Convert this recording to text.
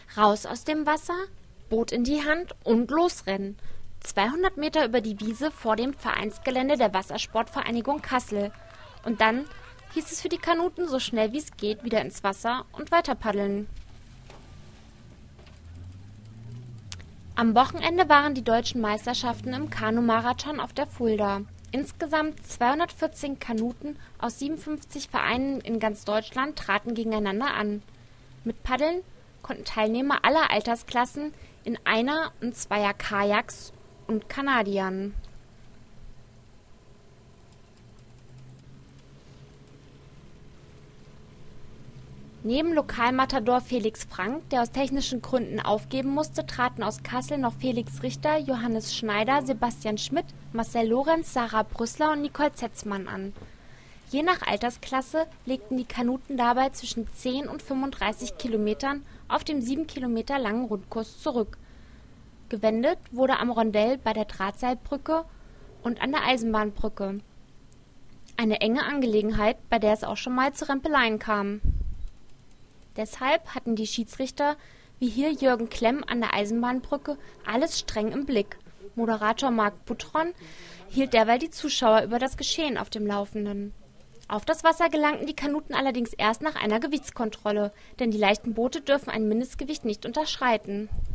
Raus aus dem Wasser, Boot in die Hand und losrennen. 200 Meter über die Wiese vor dem Vereinsgelände der Wassersportvereinigung Kassel. Und dann hieß es für die Kanuten so schnell wie es geht wieder ins Wasser und weiter paddeln. Am Wochenende waren die deutschen Meisterschaften im Kanu-Marathon auf der Fulda. Insgesamt 214 Kanuten aus 57 Vereinen in ganz Deutschland traten gegeneinander an. Mit Paddeln konnten Teilnehmer aller Altersklassen in Einer- und Zweier-Kajaks und Kanadiern. Neben Lokalmatador Felix Frank, der aus technischen Gründen aufgeben musste, traten aus Kassel noch Felix Richter, Johannes Schneider, Sebastian Schmidt, Marcel Lorenz, Sarah Brüssler und Nicole Zetzmann an. Je nach Altersklasse legten die Kanuten dabei zwischen 10 und 35 Kilometern auf dem 7 Kilometer langen Rundkurs zurück. Gewendet wurde am Rondell bei der Drahtseilbrücke und an der Eisenbahnbrücke. Eine enge Angelegenheit, bei der es auch schon mal zu Rempeleien kam. Deshalb hatten die Schiedsrichter, wie hier Jürgen Klemm an der Eisenbahnbrücke, alles streng im Blick. Moderator Marc Buttron hielt derweil die Zuschauer über das Geschehen auf dem Laufenden. Auf das Wasser gelangten die Kanuten allerdings erst nach einer Gewichtskontrolle, denn die leichten Boote dürfen ein Mindestgewicht nicht unterschreiten.